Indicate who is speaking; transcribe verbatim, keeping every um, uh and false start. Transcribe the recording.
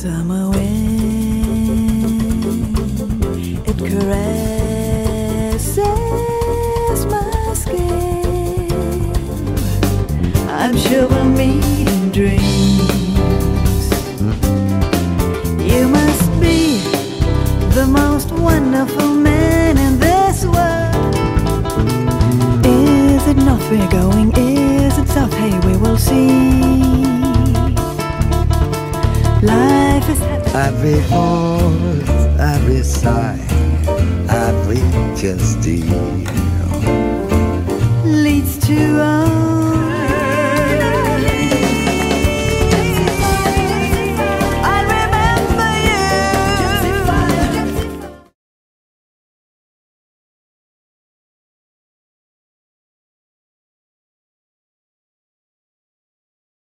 Speaker 1: Summer wind, it caresses my skin. I'm sure we'll meet in dreams. You must be the most wonderful man in this world. Is it north we're going? Is it south? Hey, we will see. Life is
Speaker 2: every pause, every sigh, every kiss dear
Speaker 1: leads to a